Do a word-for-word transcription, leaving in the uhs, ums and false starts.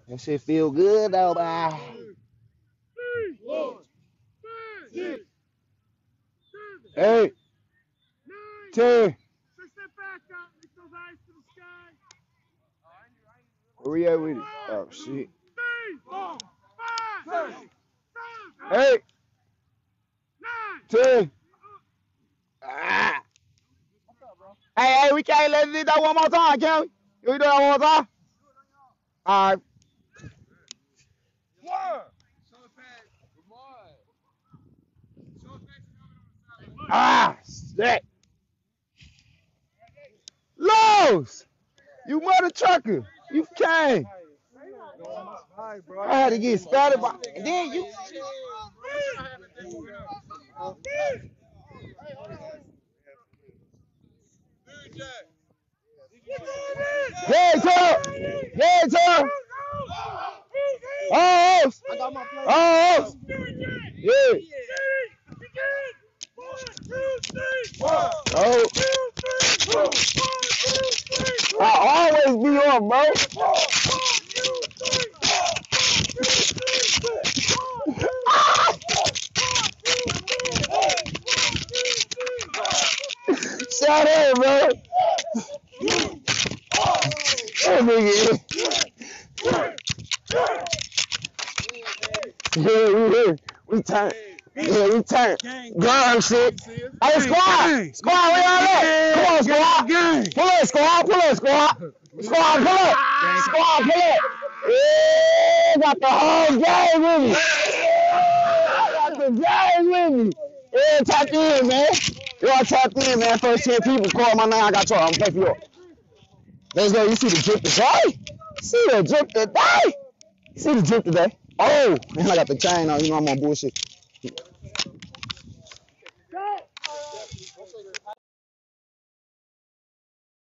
That shit feel good though, bye. Eight, ten. Where we at with it? Oh shit. Eight, ten. Ah. Hey, hey, we can't let it do that one more time, can we? Can we do that one more time? All right. Ah, shit. Lowe's, you mother trucker. You came. I had to get started by. And then you. Yeah, Tom. Yeah, Tom. Oh, oh, yeah. Oh, I always be on, bro. Shout out, bro. That nigga. Yeah, we here. We turn. Yeah, we turn. Gun shit. Hey, squad. Squad, where y'all at? Come on, squad. Pull up, squad. Pull up, squad. Squad, pull up. Squad, pull up. Yeah, got the whole gang with me. Got the gang with me. Yeah, tap in, man. Y'all tapped in, man. First ten people call my name. I got y'all. I'm gonna pay for you. Let's go. You see the drip today? See the drip today? See the drip today? Oh, man, I got the chain on. You know I'm on bullshit.